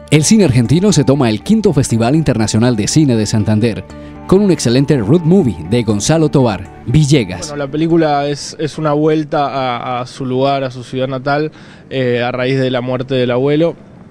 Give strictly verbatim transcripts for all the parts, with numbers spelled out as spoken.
El cine argentino se toma el quinto Festival Internacional de Cine de Santander, con un excelente road movie de Gonzalo Tovar, Villegas. Bueno, la película es, es una vuelta a, a su lugar, a su ciudad natal, eh, a raíz de la muerte del abuelo.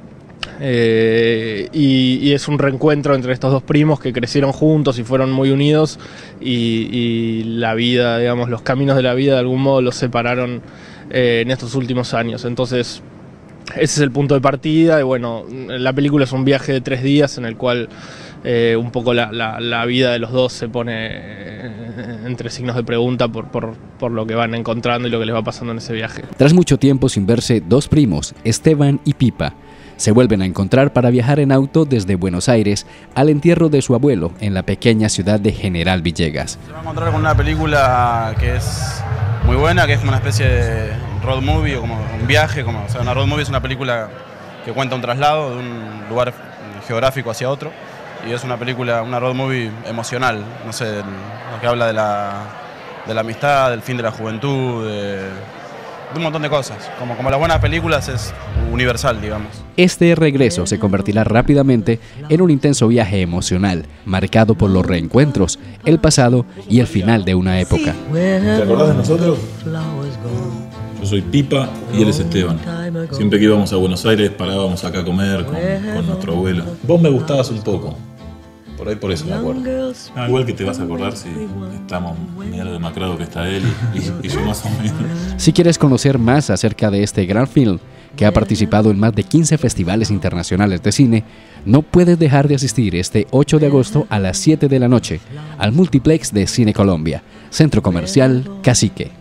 Eh, y, y es un reencuentro entre estos dos primos que crecieron juntos y fueron muy unidos, y, y la vida, digamos, los caminos de la vida de algún modo los separaron eh, en estos últimos años. Entonces ese es el punto de partida, y bueno, la película es un viaje de tres días en el cual eh, un poco la, la, la vida de los dos se pone eh, entre signos de pregunta por, por, por lo que van encontrando y lo que les va pasando en ese viaje. Tras mucho tiempo sin verse, dos primos, Esteban y Pipa, se vuelven a encontrar para viajar en auto desde Buenos Aires al entierro de su abuelo en la pequeña ciudad de General Villegas. Se va a encontrar con una película que es muy buena, que es como una especie de road movie o como un viaje. Como, o sea, una road movie es una película que cuenta un traslado de un lugar geográfico hacia otro, y es una película, una road movie emocional, no sé, lo que habla de la, de la amistad, del fin de la juventud, de... de un montón de cosas, como, como las buenas películas, es universal, digamos. Este regreso se convertirá rápidamente en un intenso viaje emocional, marcado por los reencuentros, el pasado y el final de una época. ¿Te acordás de nosotros? Yo soy Pipa y él es Esteban. Siempre que íbamos a Buenos Aires parábamos acá a comer con, con nuestro abuelo. Vos me gustabas un poco. Por ahí por eso me acuerdo. Ah, igual que te vas a acordar si estamos medio demacrado que está él y, y yo más o menos. Si quieres conocer más acerca de este gran film, que ha participado en más de quince festivales internacionales de cine, no puedes dejar de asistir este ocho de agosto a las siete de la noche al Multiplex de Cine Colombia, Centro Comercial Cacique.